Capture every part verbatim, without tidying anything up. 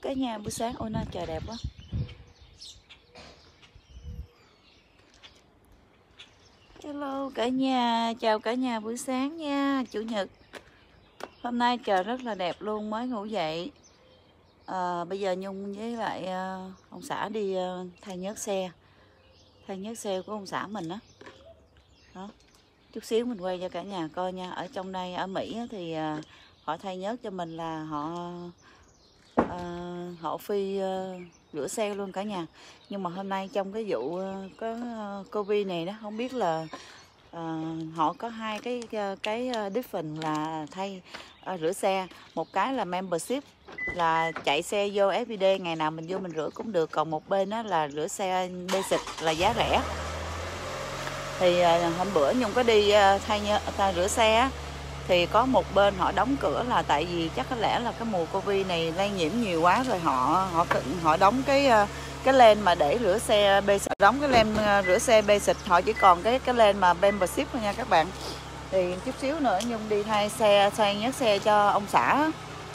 cả nhà buổi sáng. Ôi nó trời đẹp quá. Hello cả nhà, chào cả nhà buổi sáng nha. Chủ nhật hôm nay trời rất là đẹp luôn, mới ngủ dậy. à, Bây giờ Nhung với lại uh, ông xã đi uh, thay nhớt xe Thay nhớt xe của ông xã mình đó. Đó, chút xíu mình quay cho cả nhà coi nha. Ở trong đây ở Mỹ thì uh, họ thay nhớt cho mình là họ uh, họ phi uh, rửa xe luôn cả nhà. Nhưng mà hôm nay trong cái vụ uh, có uh, Covid này đó, không biết là uh, họ có hai cái uh, cái uh, different là thay uh, rửa xe. Một cái là membership, là chạy xe vô everyday, ngày nào mình vô mình rửa cũng được. Còn một bên đó là rửa xe basic là giá rẻ. Thì uh, hôm bữa Nhung có đi uh, thay, nhớ, thay rửa xe á, thì có một bên họ đóng cửa là tại vì chắc có lẽ là cái mùa Covid này lây nhiễm nhiều quá rồi, họ họ họ đóng cái cái lane mà để rửa xe basic, đóng cái lane rửa xe basic, họ chỉ còn cái cái lane mà membership thôi nha các bạn. Thì chút xíu nữa Nhung đi thay xe thay nhớt xe cho ông xã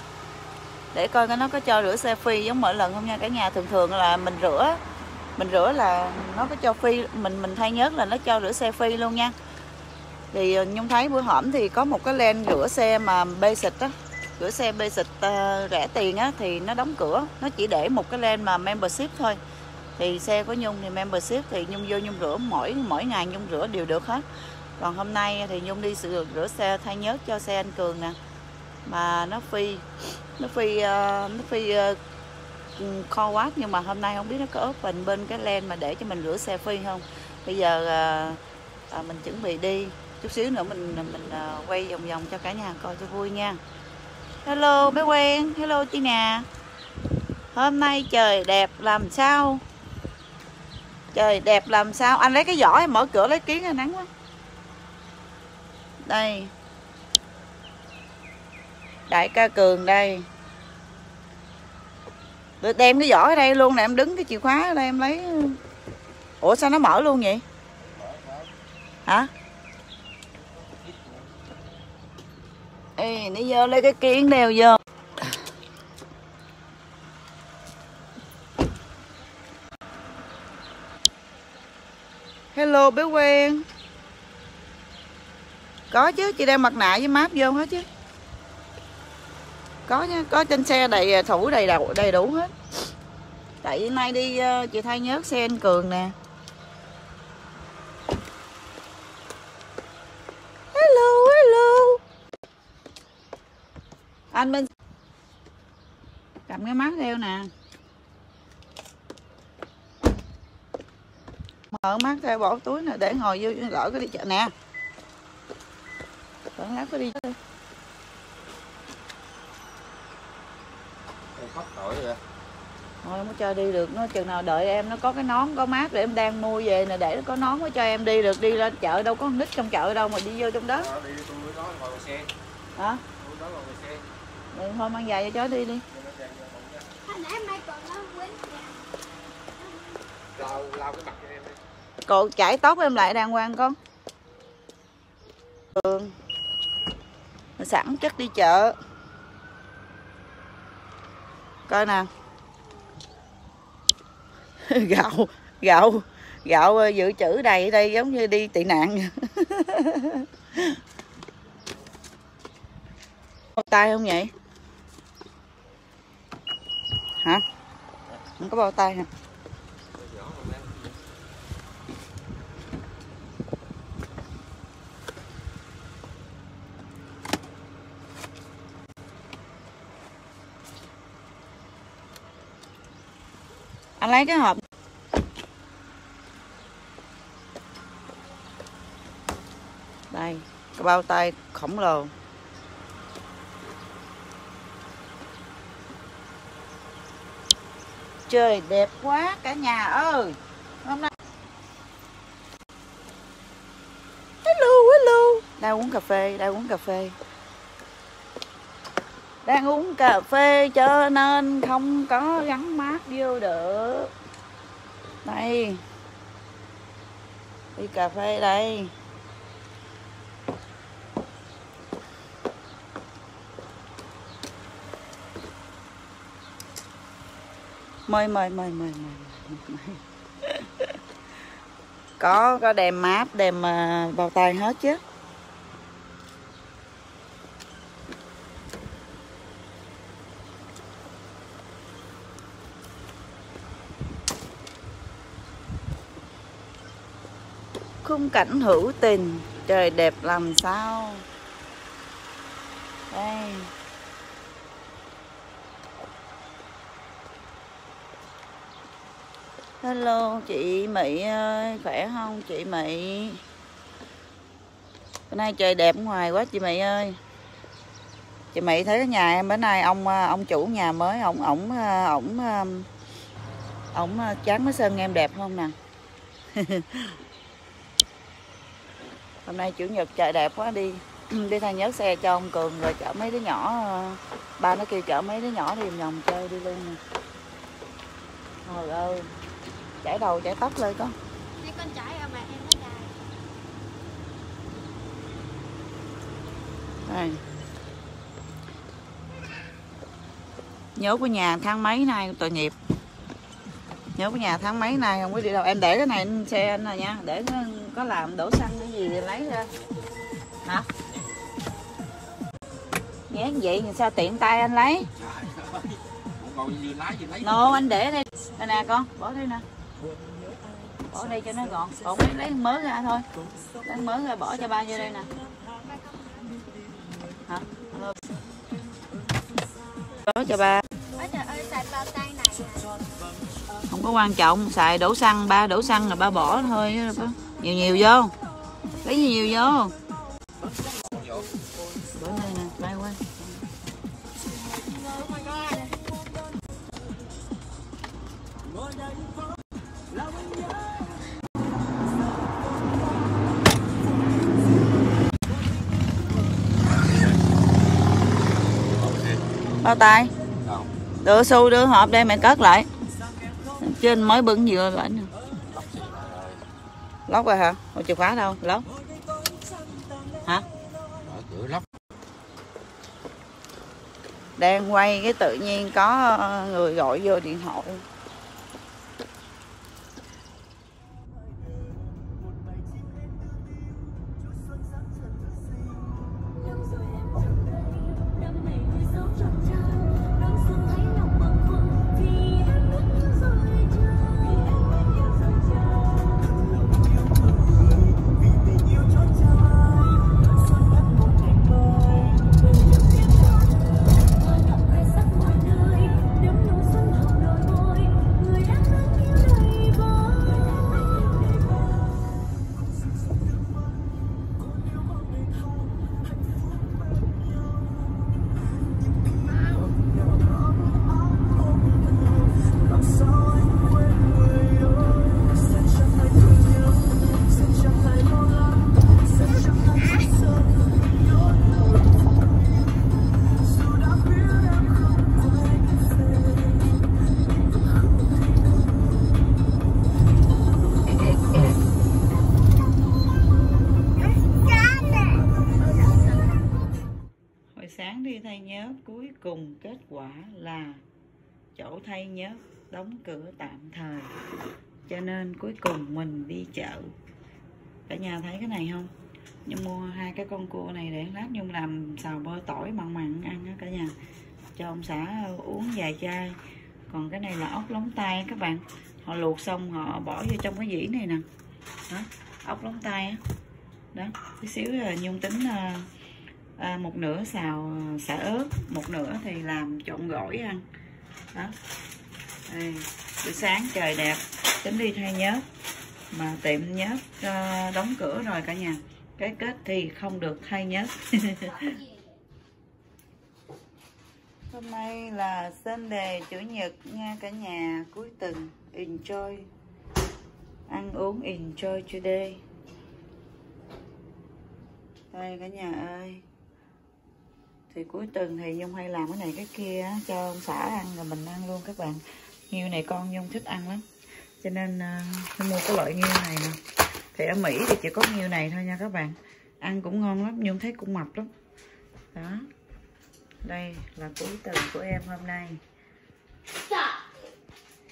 để coi cái nó có cho rửa xe free giống mỗi lần không nha cả nhà. Thường thường là mình rửa mình rửa là nó có cho free, mình mình thay nhớt là nó cho rửa xe free luôn nha. Thì Nhung thấy bữa hổm thì có một cái lane rửa xe mà basic á, rửa xe basic uh, rẻ tiền á, thì nó đóng cửa, nó chỉ để một cái lane mà membership thôi. Thì xe của Nhung thì membership, thì Nhung vô Nhung rửa mỗi mỗi ngày Nhung rửa đều được hết. Còn hôm nay thì Nhung đi sự rửa xe thay nhớt cho xe anh Cường nè, mà nó free nó free uh, nó free uh, call watt, nhưng mà hôm nay không biết nó có open bên cái lane mà để cho mình rửa xe free không. Bây giờ uh, uh, mình chuẩn bị đi, chút xíu nữa mình mình uh, quay vòng vòng cho cả nhà coi cho vui nha. Hello bé Quen, hello chị nè. Hôm nay trời đẹp làm sao? Trời đẹp làm sao? Anh lấy cái giỏ em mở cửa lấy kiến ra, nắng quá. Đây. Đại ca Cường đây. Được, đem cái giỏ ở đây luôn nè, em đứng cái chìa khóa ở đây em lấy. Ủa sao nó mở luôn vậy? Hả? Ê, đi vô lấy cái kiến đeo vô. Hello bé Quen. Có chứ, chị đeo mặt nạ với máp vô hết chứ. Có nha, có trên xe đầy thủ đầy đủ, đầy đủ hết. Tại hôm nay đi uh, chị thay nhớt xe anh Cường nè. Hello, hello. Anh bên cầm cái mát theo nè. Mở mát theo bỏ túi nè để ngồi vô gỡ cái đi chợ nè. Gỡ lát có đi đi. Khóc tội vậy. Thôi không có cho đi được, nó chừng nào đợi em nó có cái nón có mát để em đang mua về nè, để nó có nón mới cho em đi được. Đi lên chợ đâu có con nít trong chợ đâu mà đi vô trong đó. Đó, đi tôi đó ngồi xe. Hả? Tôi đó ngồi xe. Rồi, thôi mang giày cho chó đi đi. Lau lau cái mặt cho em đi. Cô chải tóc em lại đàng hoàng con. Ừ. Sẵn chất đi chợ. Coi nè. Gạo, gạo, gạo dự trữ đầy ở đây giống như đi tị nạn. Bao tay không vậy? Hả? Không có bao tay hả? Anh lấy cái hộp. Đây, cái bao tay khổng lồ. Trời đẹp quá cả nhà ơi. Hôm nay hello hello. Đang uống cà phê, đang uống cà phê. Đang uống cà phê cho nên không có gắn mát vô được. Đây. Đi cà phê đây. mời mời mời mời mời có có đem máp đem uh, bao tay hết chứ. Khung cảnh hữu tình, trời đẹp làm sao. Đây. Hello chị Mỹ ơi, khỏe không chị Mỹ? Bữa nay trời đẹp ngoài quá chị Mỹ ơi. Chị Mỹ thấy cái nhà em bữa nay ông ông chủ nhà mới ông ổng ổng ổng chán mới sơn em đẹp không nè. Hôm nay chủ nhật trời đẹp quá, đi đi thay nhớt xe cho ông Cường rồi chở mấy đứa nhỏ, ba nó kêu chở mấy đứa nhỏ đi vòng chơi đi luôn nè. Trời ơi, chảy đầu chảy tóc lên con. Mấy con chảy ở mà em nó dài. Đây. Nhớ của nhà tháng mấy nay tội nghiệp. Nhớ của nhà tháng mấy nay không có đi đâu. Em để cái này xe anh rồi nha, để nó có làm đổ xăng cái gì thì lấy ra. Hả? Nghe vậy thì sao tiện tay anh lấy? Nô anh để đây. Đây nè con, bỏ đây nè. Bỏ đây cho nó gọn. Còn lấy, lấy mớ ra thôi. Lấy mớ ra bỏ cho ba vô đây nè. Hả? Bỏ cho ba. Trời ơi, xài bao tay này à. Không có quan trọng, xài đổ xăng, ba đổ xăng là ba bỏ thôi. Nhiều nhiều vô. Lấy nhiều nhiều vô. Bỏ đây nè, bay qua. Bao tay đưa xu đưa hộp đây mẹ cất lại trên mới bưng vừa vậy nè. Lóc rồi hả? Ủa, chìa khóa đâu? Lóc hả? Đang quay cái tự nhiên có người gọi vô điện thoại. Sáng đi thay nhớt, cuối cùng kết quả là chỗ thay nhớt đóng cửa tạm thời, cho nên cuối cùng mình đi chợ. Cả nhà thấy cái này không? Nhung mua hai cái con cua này để lát Nhung làm xào bơ tỏi mặn mặn ăn đó cả nhà, cho ông xã uống vài chai. Còn cái này là ốc lóng tay các bạn, họ luộc xong họ bỏ vô trong cái dĩ này nè. Đó, ốc lóng tay á. Đó, tí xíu là Nhung tính À, một nửa xào xả ớt, một nửa thì làm trộn gỏi ăn. Đó. Đây, buổi sáng trời đẹp, tính đi thay nhớt mà tiệm nhớt uh, đóng cửa rồi cả nhà. Cái kết thì không được thay nhớt. Hôm nay là Sunday, chủ nhật nha cả nhà, cuối tuần enjoy, ăn uống enjoy today. Đây cả nhà ơi, thì cuối tuần thì Nhung hay làm cái này cái kia á, cho ông xã ăn rồi mình ăn luôn các bạn. Nghêu này con Nhung thích ăn lắm, cho nên uh, mua cái loại nghêu này nè. Thì ở Mỹ thì chỉ có nghêu này thôi nha các bạn, ăn cũng ngon lắm, Nhung thấy cũng mập lắm. Đó, đây là cuối tuần của em hôm nay.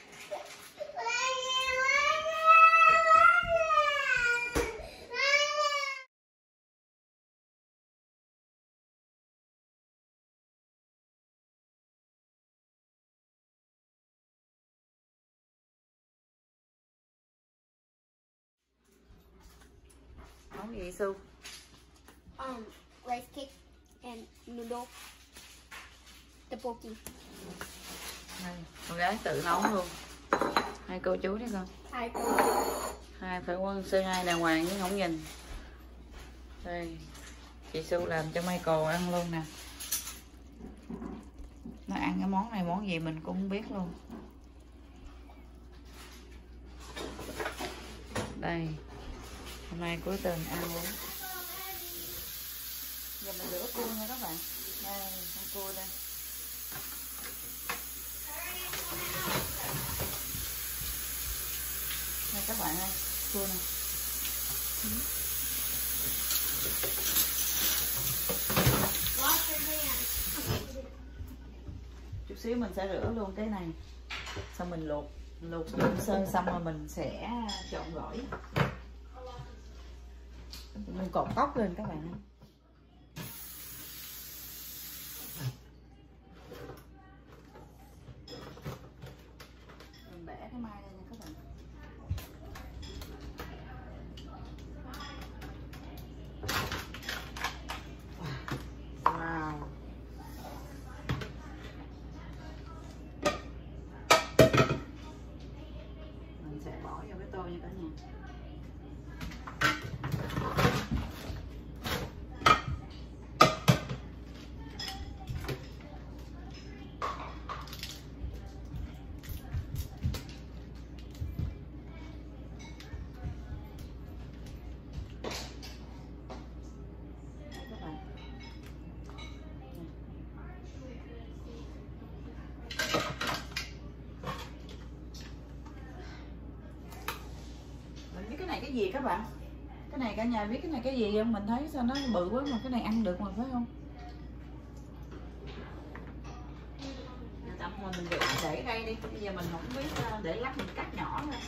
món gì Su? Um, rice cake and noodle. Tteokbokki. Đây, con gái tự nấu luôn. Hai cô chú đấy con. Hai cô. Hai phải quân C hai đàng hoàng chứ không nhìn. Đây, chị Su làm cho Michael ăn luôn nè. Nó ăn cái món này món gì mình cũng không biết luôn. Đây, hôm nay cuối tuần ăn uống. Giờ mình rửa cua nha các bạn. Đây, con cua đây. Đây các bạn ơi, cua nè. Chút xíu mình sẽ rửa luôn cái này. Xong mình luộc, luộc luộc sơ xong rồi mình sẽ trộn gỏi. Mình cột tóc lên các bạn ơi. Mình bẻ cái mai lên nha các bạn. Wow. Mình sẽ bỏ vô cái tô nha cả nhà. Cái gì các bạn, cái này cả nhà biết cái này cái gì không? Mình thấy sao nó bự quá mà cái này ăn được mà phải không? Tạm thời mình để, để đây đi, bây giờ mình không biết để lát mình cắt nhỏ thôi.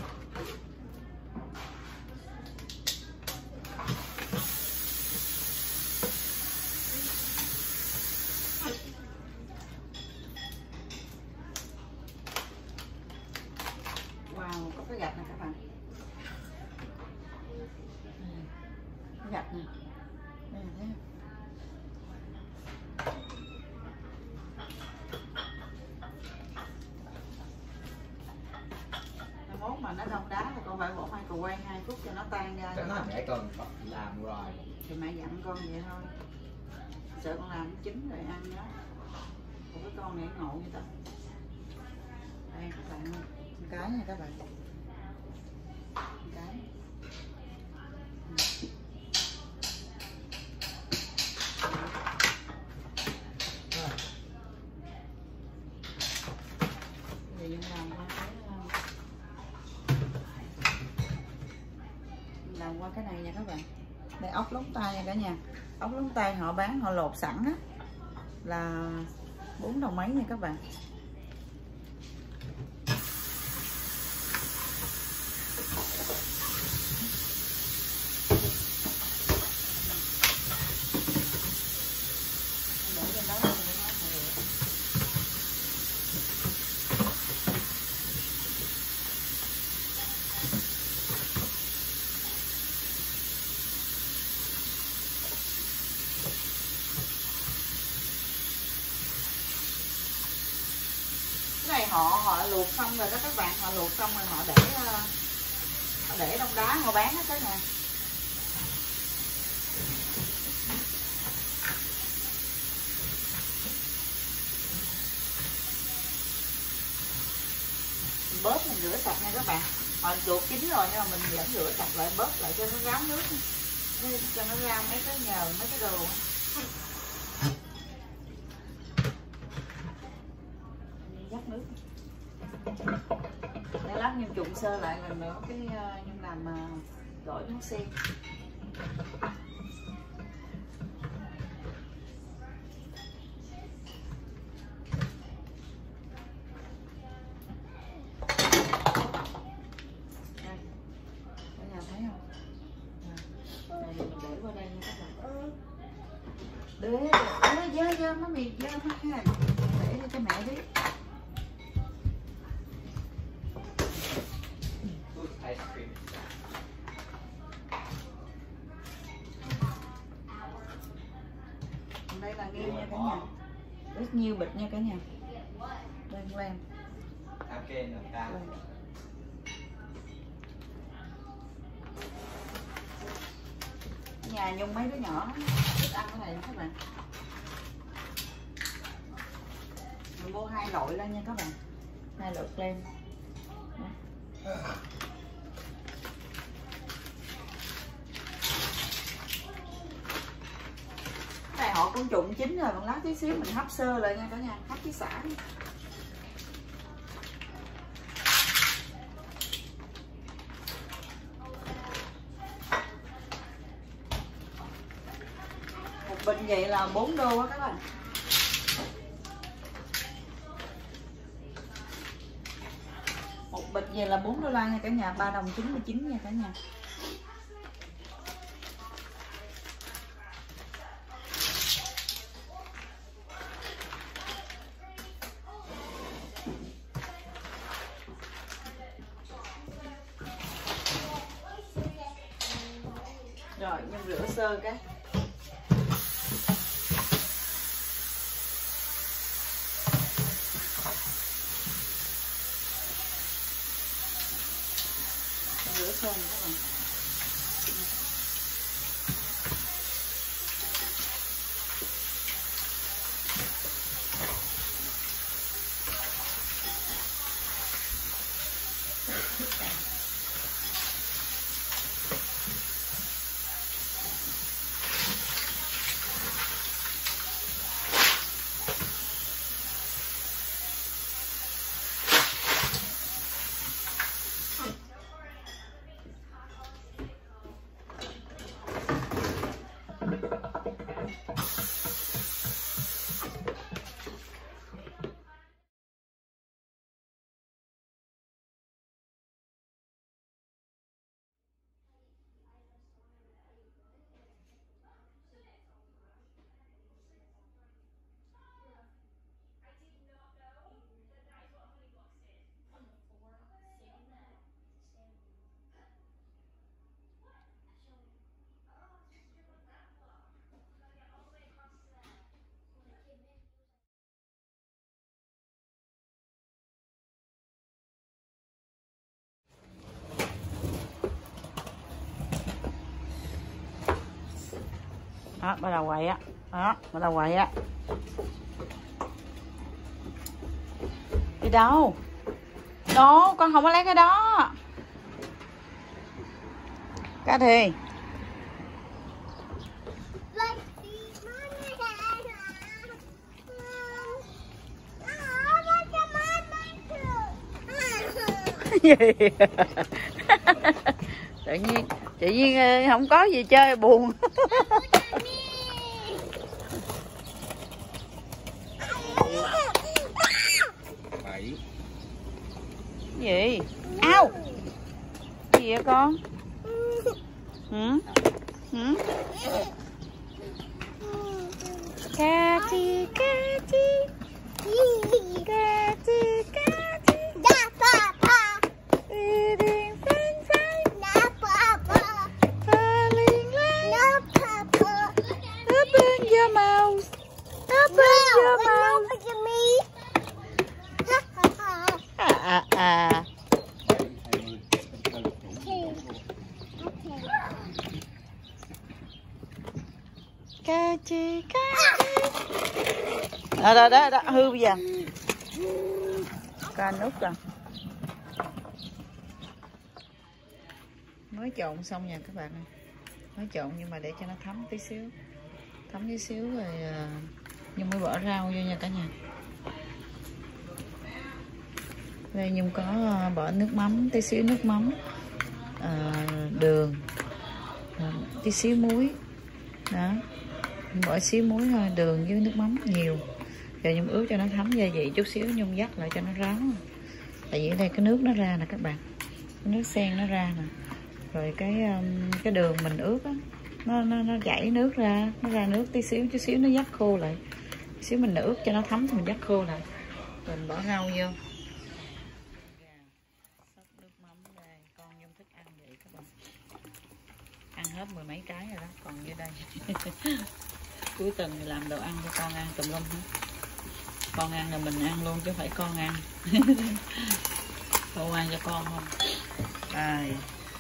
Wow, có cái gạch này các bạn. Gạch nè, đây là thế. Món mà nó đông đá thì con phải bỏ microwave hai phút cho nó tan ra. Chắc là mẹ con làm rồi. Thì mẹ dặn con vậy thôi. Sợ con làm chín rồi ăn nhá. Còn cái con này ngộ vậy ta. Đây các bạn, một cái nha các bạn. Một cái. Làm qua cái này nha các bạn. Đây ốc lóng tay nha cả nhà. Ốc lóng tay họ bán, họ lột sẵn á, là bốn đồng mấy nha các bạn. Này họ họ luộc xong rồi đó các bạn, họ luộc xong rồi họ để họ để đông đá họ bán hết đó nè. Bớt mình rửa sạch nha các bạn. Họ luộc chín rồi nhưng mà mình vẫn rửa sạch lại, bớt lại cho nó ráo nước, cho nó ra mấy cái nhờ mấy cái đồ. Dắt nước. Để lát Nhung trụng sơ lại lần nữa cái uh, Nhung làm uh, gỏi món sen. Đây, cả nhà thấy không? Đây mình để qua đây nha các bạn. Để để dơ dơ má mì dơ má ha. Để cho mẹ biết. kia nha cả nhà. Rất nhiều bịch nha cả nhà. Lên lên. Ao kênh làm cao. Nhà Nhung mấy đứa nhỏ thích ăn cái này các bạn. Mình mua hai loại lên nha các bạn. Hai loại kem. Cái này họ cũng trụng chín rồi, còn lát tí xíu mình hấp sơ lại nha cả nhà, hấp với xả. Một bình vậy là bốn đô á các bạn. Một bịch vậy là bốn đô la nha cả nhà, ba đồng chín mươi chín nha cả nhà. Rồi, Nhung rửa sơ cái. Rửa sơ này các bạn. Đó, bắt đầu quậy á. Đó, bắt đầu quậy á. Đi đâu? Đâu, con không có lấy cái đó. Cá thì. Gì? Tự nhiên, tự nhiên không có gì chơi buồn. Bảy. Gì? Ao. Gì vậy con? Hử? Hử? Catty, Catty. Catty, Catty. Eating french fries. Falling like. Open your mouth. Open your mouth. À à à. Catty, Catty. Đó đó đó, đó. Hư bây giờ. Ca nút rồi. Mới trộn xong nha các bạn ơi. Mới trộn nhưng mà để cho nó thấm tí xíu. Thấm tí xíu rồi Nhung mới bỏ rau vô nha cả nhà. Đây Nhung có bỏ nước mắm, tí xíu nước mắm, à, đường, à, tí xíu muối. Đó. Bỏ xíu muối thôi, đường với nước mắm nhiều. Rồi Nhung ướp cho nó thấm gia vị chút xíu, Nhung dắt lại cho nó ráo. Tại vì ở đây cái nước nó ra nè các bạn. Cái nước sen nó ra nè. Rồi cái cái đường mình ướp á, nó nó nó chảy nước ra, nó ra nước tí xíu chút xíu nó dắt khô lại. Tí xíu mình ướp cho nó thấm thì mình dắt khô lại. Rồi mình bỏ rau vô. Sắp nước mắm đây, con Nhung thích ăn vậy các bạn. Ăn hết mười mấy cái rồi đó, còn như đây. Cuối tuần thì làm đồ ăn cho con ăn tùm lum hết. Con ăn là mình ăn luôn chứ không phải con ăn. Con ăn cho con không. Rồi.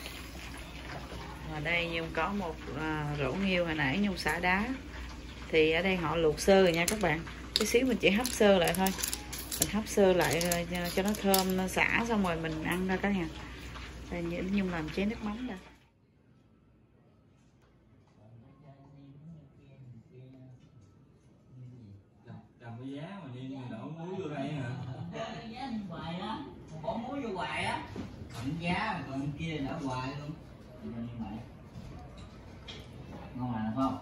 Và đây Nhung có một à, rổ nghêu hồi nãy Nhung xả đá. Thì ở đây họ luộc sơ rồi nha các bạn. Tí xíu mình chỉ hấp sơ lại thôi. Mình hấp sơ lại rồi cho nó thơm, nó xả xong rồi mình ăn ra cả nhà. Đây Nhung làm chén nước mắm đây. Cầm cái giá mà đi đổ muối vô đây hả? Giá hoài á, bỏ muối vô hoài á. Cộng giá còn bên kia đỡ hoài luôn. Ngon lành không?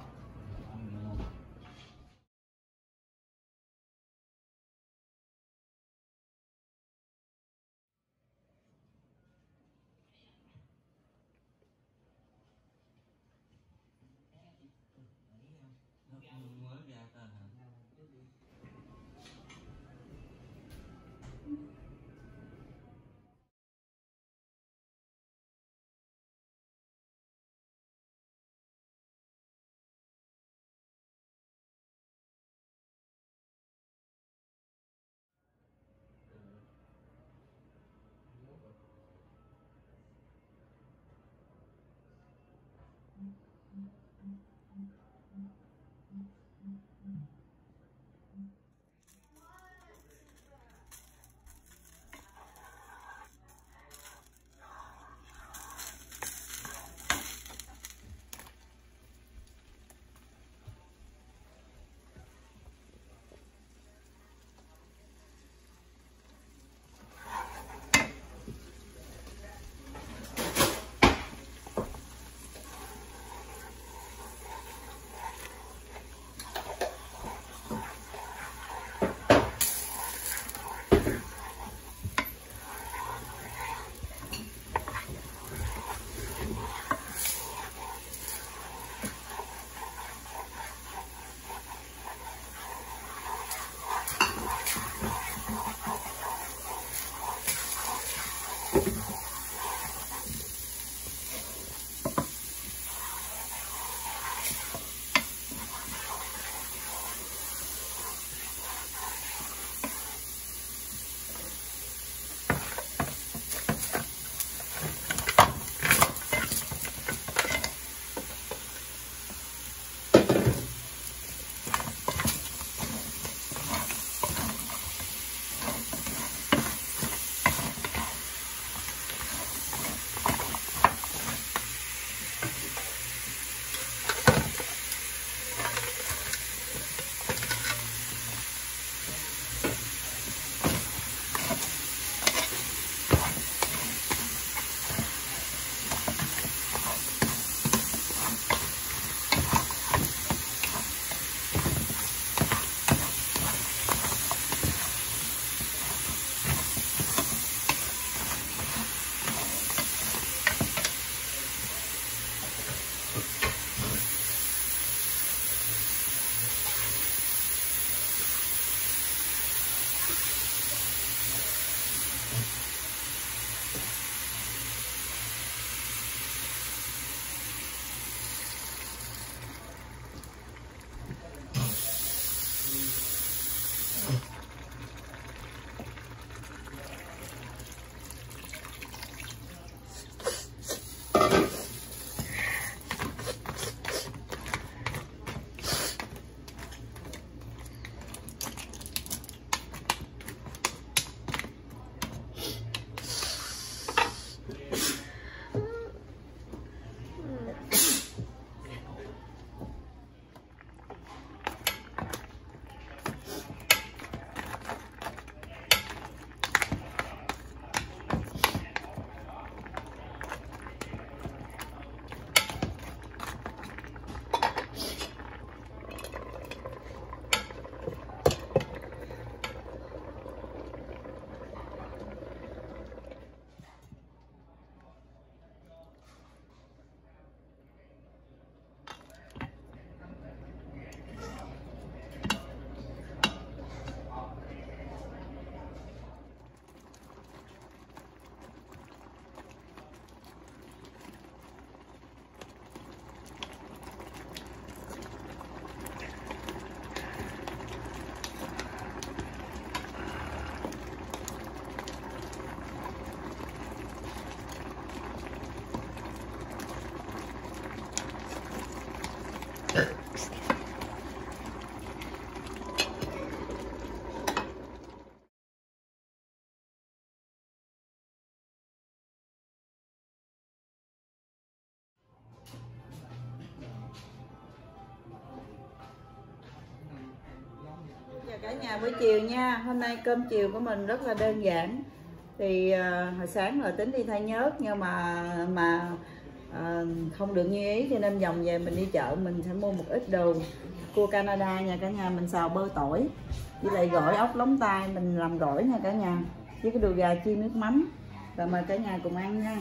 Cả nhà buổi chiều nha. Hôm nay cơm chiều của mình rất là đơn giản. Thì uh, hồi sáng là tính đi thay nhớt nhưng mà mà uh, không được như ý, cho nên vòng về mình đi chợ mình sẽ mua một ít đồ cua Canada nha cả nhà. Mình xào bơ tỏi với lại gỏi ốc lóng tai mình làm gỏi nha cả nhà, với cái đùi gà chiên nước mắm. Rồi mời cả nhà cùng ăn nha.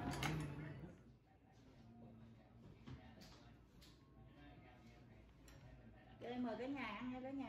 Đây mời cả nhà ăn nha cả nhà.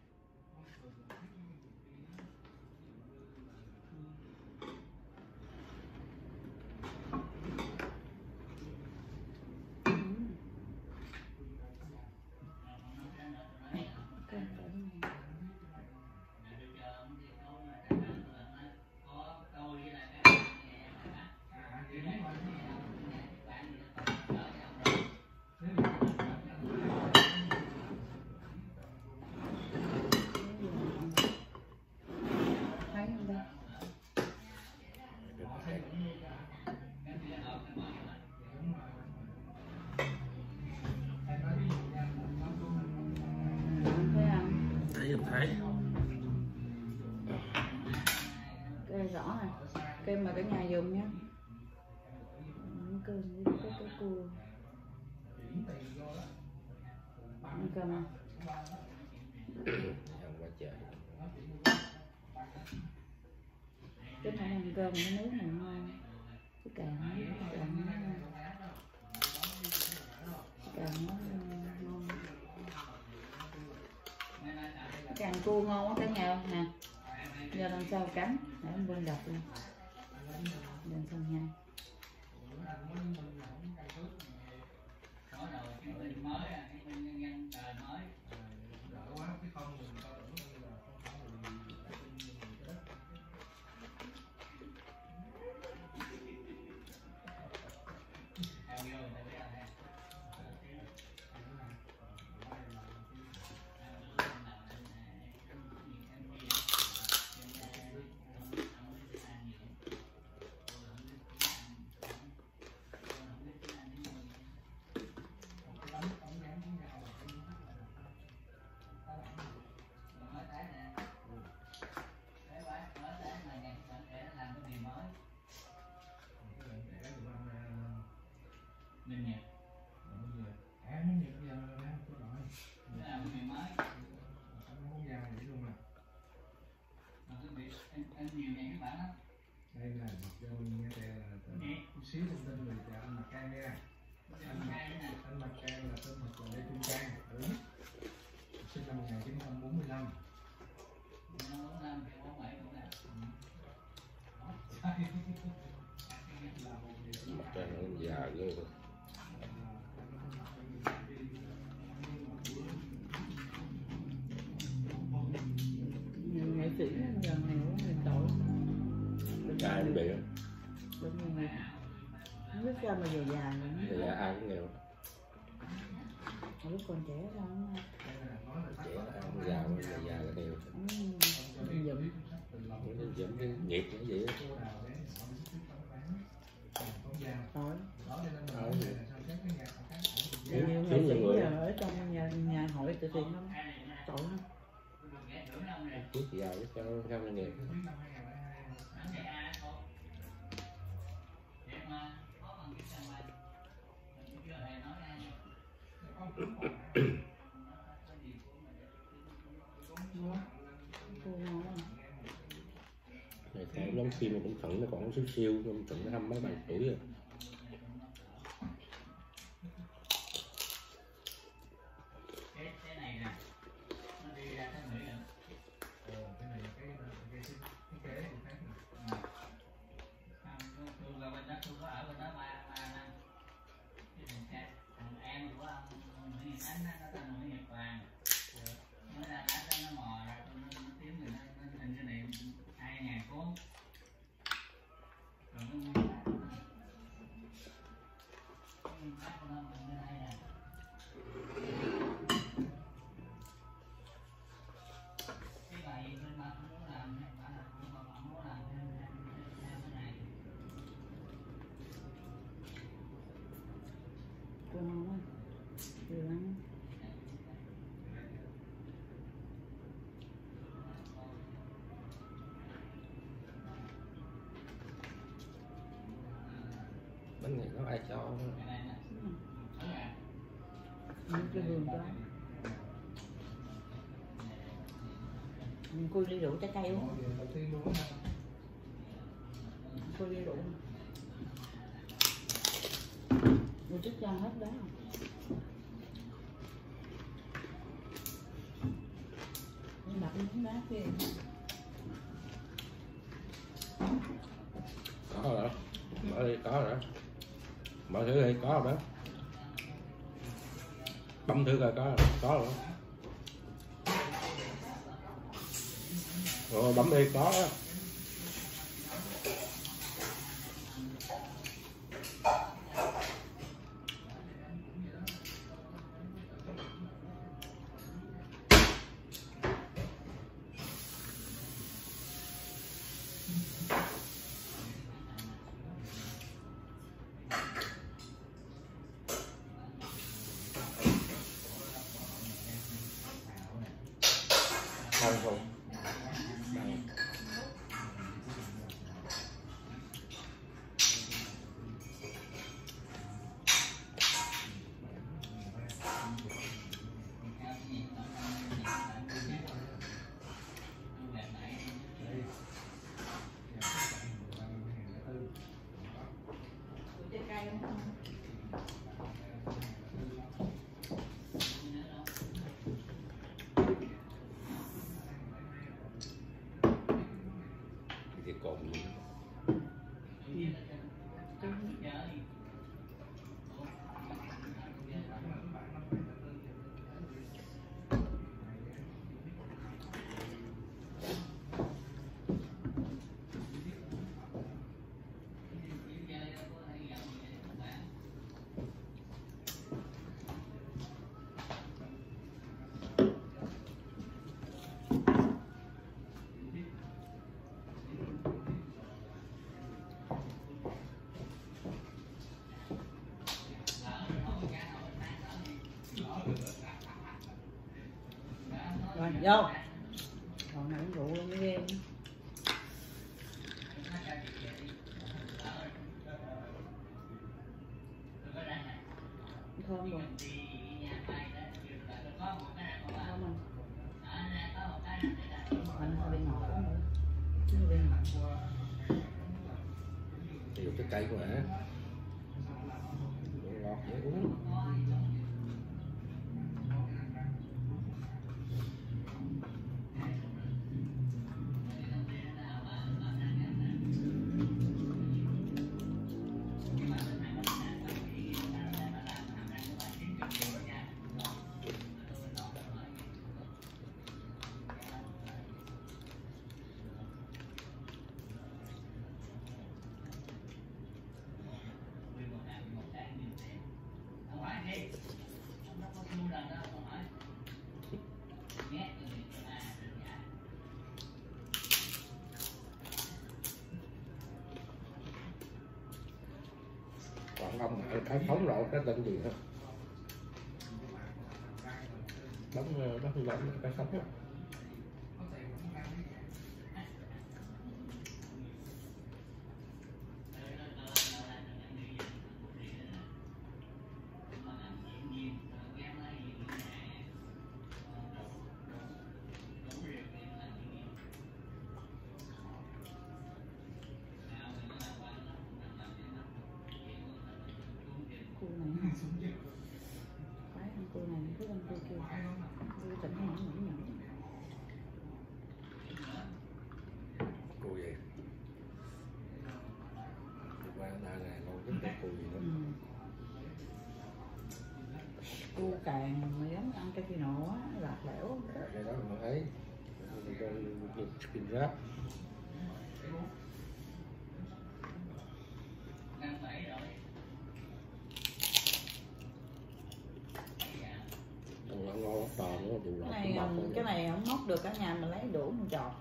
Thấy Cây rõ nè, cây mà cả nhà dùng nhé. Cơm với cái cái cua. Ăn cơm không? Cái này ăn cơm cái nước này ngon. Cái càng nó càng nó càng nó ngon. Cái càng cua ngon quá cả nhà nè. Giờ làm sao cắn để em quên đập luôn. Làm sao nhanh. Minh Nhật. à Minh Nhật giờ là đang có rồi. Nó làm ngày mới. Nó không già vậy luôn mà. Mà cứ bị anh, anh nhiều ngày các bạn á. Đây là cho mình nghe đây là chút xíu thông tin về cho anh Mặc Can nha. Anh Mặc anh Mặc Can là tên thật là Lê Trung Cang, đúng. Sinh năm một nghìn chín trăm bốn mươi lăm. bốn năm bốn bảy cũng là. Mặc Can nó già ghê rồi. Nghệ sĩ giờ này cũng nhiều tội. Ai cũng bị đó. Đúng rồi. Không biết sao mà giờ già Bây nữa. giờ ai cũng nghèo. Lúc còn trẻ đâu á. Trẻ ai cũng già, bây giờ già là nghèo. Dùm. Nó giống cái nghiệp như vậy đó. Tội. Ờ, Nhiều nghệ sĩ giờ ở trong nhà, nhà hội từ thiện lắm. Tội lắm. trước già chứ sao sao nó nghèo. Này thấy đóng phim mà cũng Thuận nó còn xíu siêu, nhưng Thuận nó hâm mấy bạn tuổi rồi. Ngon quá. Nhiều lắm. bánh này nó ai cho Mình cho vườn cho. Mình khui ly rượu trái cây uống. đầu tiên luôn á. Khui ly rượu. Mình chút cho hết đó. Mình đặt miếng đá kia. có rồi đó, mở đi có rồi đó, mở thử đi có rồi đó, bấm thử coi có có rồi đó. Rồi bấm đi có đó. Ăn không? Ăn. Thì còn gì? Rồi vô. Còn này uống rượu luôn mới ghê. Thơm rồi. Thơm rồi. Mình hơi bị ngọt quá nữa. Chứ bị ngọt. Thì dùng trái cây của hả? Ngọt dễ uống. Còn ông cái phóng rộ cái tên gì hả? Bấm bấm bấm cái phóng á. Cua này. Cái ăn cua này cái ăn cua kia. Cua tỉnh nhỏ nhỏ nhỏ. Cua gì? Qua đây này lâu nhất cái cua gì nữa? Ừ. Cua càng mà dám ăn cái kia nọ á, lạc lẽo. Cái đó mình thấy pin ráp. Ngon ngon to nữa, đủ lọt. Cái này cái này không móc được cả nhà mình lấy đủ một chọt.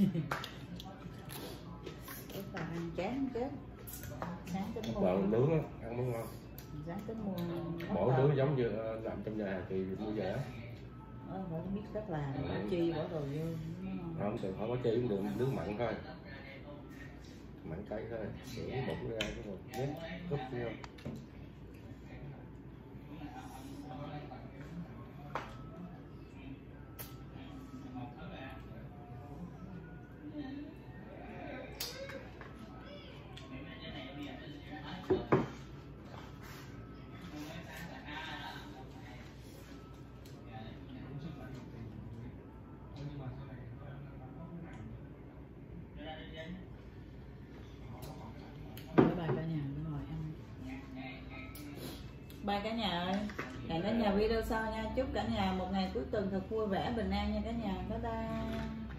Cái ta ăn chán chết. Sáng tính mua. Vợ nướng á, ăn mới ngon. Sáng tính mua. Bỏ nướng giống như làm trong nhà hàng thì mua về á. Ờ, không biết cách làm, chi bỏ đồ vô. Không, từ khỏi có chi cũng được, nướng mặn thôi. mặn cay thôi, sữa bụng ra cái một nếp húp vô. Bye cả nhà, tôi ngồi ăn. Bye cả nhà ơi. Hẹn cả nhà video sau nha. Chúc cả nhà một ngày cuối tuần thật vui vẻ bình an nha cả nhà. Bye bye.